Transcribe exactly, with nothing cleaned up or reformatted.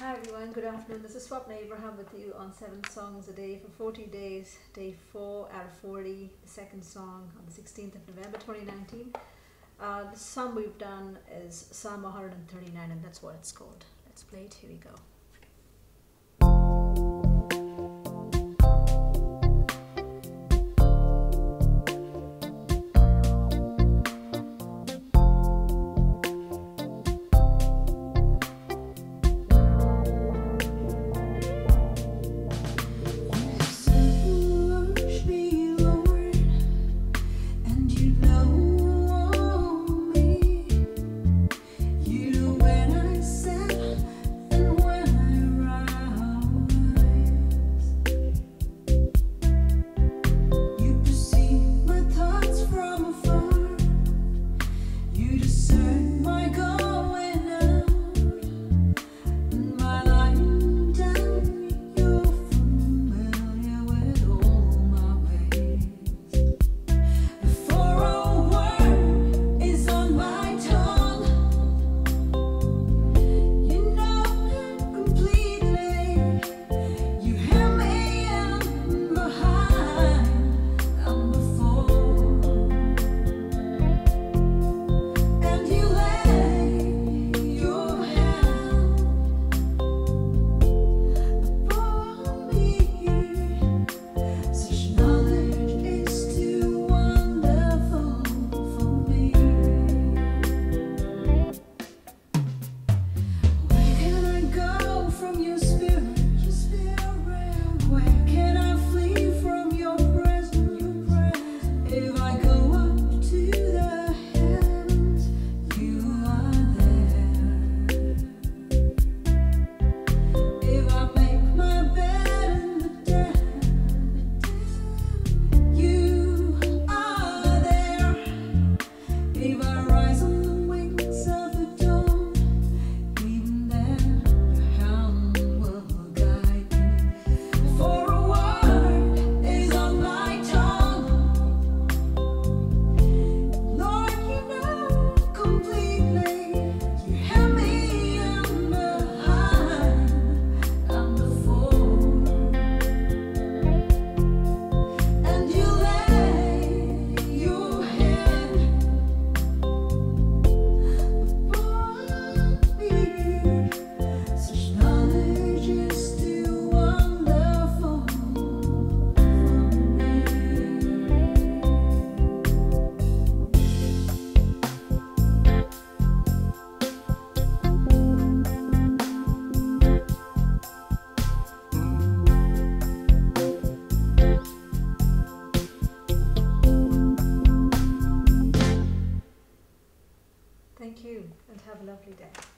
Hi everyone, good afternoon. This is Swapna Abraham with you on seven songs a day for forty days, day four out of forty, the second song on the sixteenth of November twenty nineteen. Uh, the psalm we've done is Psalm one hundred thirty-nine, and that's what it's called. Let's play it. Here we go. Discern my going out and my lying down. You're familiar with all my ways. Before a word is on my tongue, you know it completely. You hear me in behind and before. Thank you, and have a lovely day.